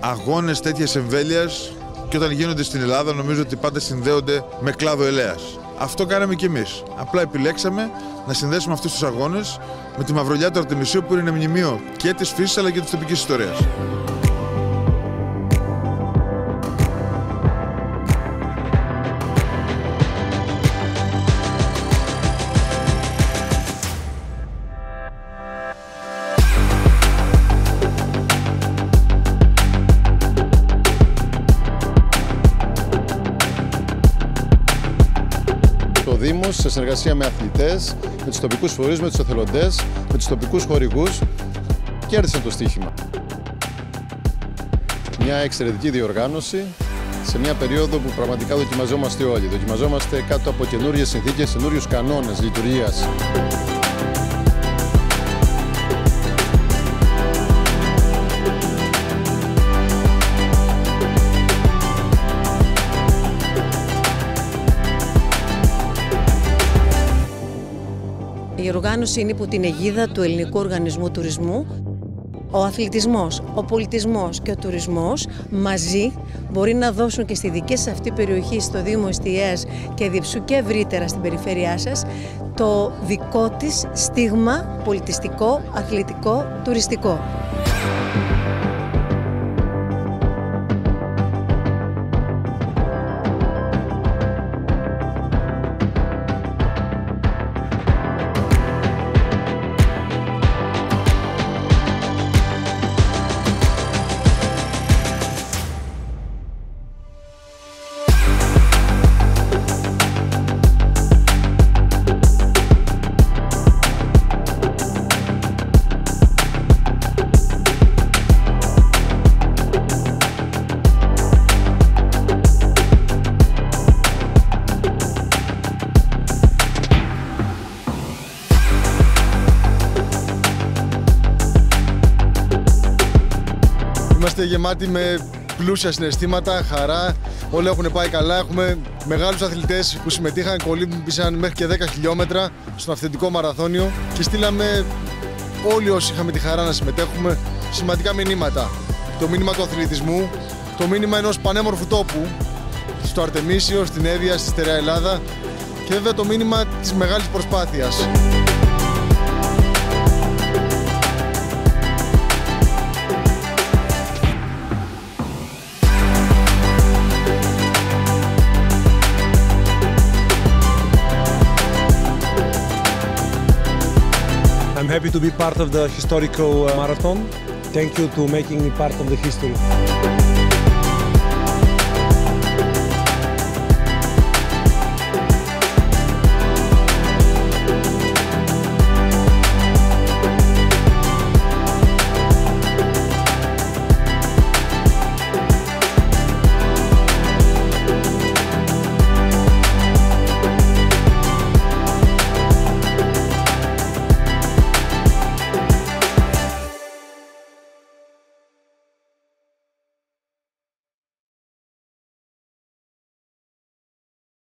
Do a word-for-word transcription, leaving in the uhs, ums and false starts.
αγώνες τέτοιας εμβέλειας και όταν γίνονται στην Ελλάδα νομίζω ότι πάντα συνδέονται με κλάδο ελέας. Αυτό κάναμε κι εμείς. Απλά επιλέξαμε να συνδέσουμε αυτούς τους αγώνες με τη Μαυρολιά του Αρτεμισίου, που είναι ένα μνημείο και της φύσης αλλά και της τοπικής ιστορίας. Ο Δήμος, σε συνεργασία με αθλητές, με τους τοπικούς φορείς, με τους εθελοντές, με τους τοπικούς χορηγούς, κέρδισαν το στοίχημα. Μια εξαιρετική διοργάνωση σε μια περίοδο που πραγματικά δοκιμαζόμαστε όλοι. Δοκιμαζόμαστε κάτω από καινούριες συνθήκες, καινούριους κανόνες λειτουργίας. Η οργάνωση είναι υπό την αιγίδα του Ελληνικού Οργανισμού Τουρισμού. Ο αθλητισμός, ο πολιτισμός και ο τουρισμός μαζί μπορεί να δώσουν και στη δική σας αυτή περιοχή, στο Δήμο Εστιαίας και Διεψού και ευρύτερα στην περιφέρειά σας, το δικό της στίγμα πολιτιστικό, αθλητικό, τουριστικό. Είμαστε γεμάτοι με πλούσια συναισθήματα, χαρά, όλα έχουν πάει καλά. Έχουμε μεγάλους αθλητές που συμμετείχαν, κολύμπησαν μέχρι και δέκα χιλιόμετρα στον αυθεντικό μαραθώνιο και στείλαμε όλοι όσοι είχαμε τη χαρά να συμμετέχουμε σημαντικά μηνύματα. Το μήνυμα του αθλητισμού, το μήνυμα ενός πανέμορφου τόπου στο Αρτεμίσιο, στην Έδεια, στη Στερεά Ελλάδα και βέβαια το μήνυμα της μεγάλης προσπάθειας. I'm happy to be part of the historical uh, marathon. Thank you to making me part of the history.